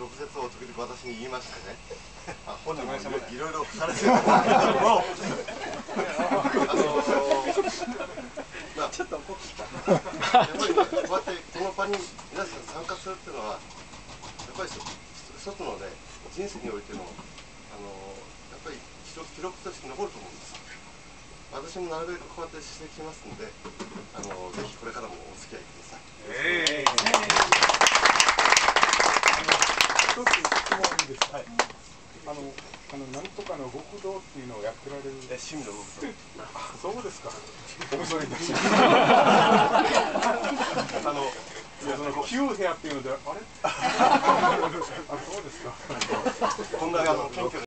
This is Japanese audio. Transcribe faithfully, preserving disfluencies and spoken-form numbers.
毒舌を時々私に言いましてね、あ本人もいろいろされてるんですけども、あのまあちょっと怒ってた。やっぱりね、こうやってこの場に皆さん参加するっていうのは、やっぱり一つのね、人生においてのあのやっぱり一つ記録として残ると思うんです。私もなるべくこうやって指摘しますので、あのぜひこれからもお付き合いください。えー一つ質問です。はい。あの、あの、なんとかの極道っていうのをやってられる。 え、趣味の極道。 あ、そうですか。お恐れいたします。あの、その旧部屋っていうので、あれ。あ、そうですか。 こんなあの謙虚